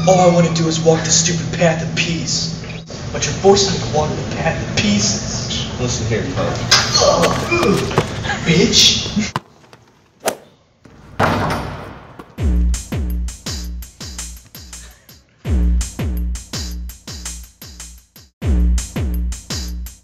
All I want to do is walk the stupid path of peace. But you're forcing me to walk the path of pieces. Listen here, punk. Bitch.